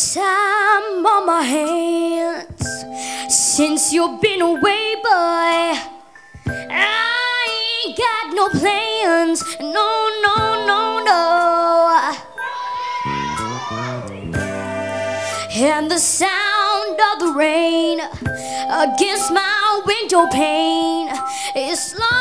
time on my hands since you've been away, boy. I ain't got no plans, no, no, no, no. And the sound of the rain against my window pane is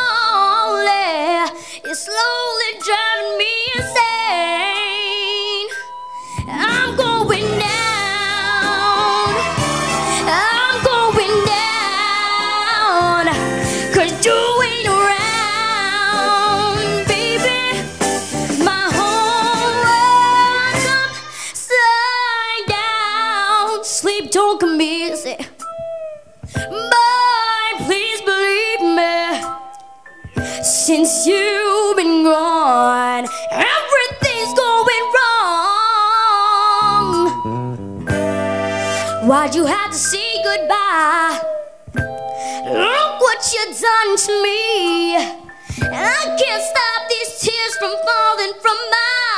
slowly driving me insane. I'm going down, I'm going down, 'cause you ain't around, baby. My whole world's upside down. Sleep don't come easy, but please believe me, since you've been gone, everything's going wrong. Why'd you have to say goodbye? Look what you done to me. I can't stop these tears from falling from my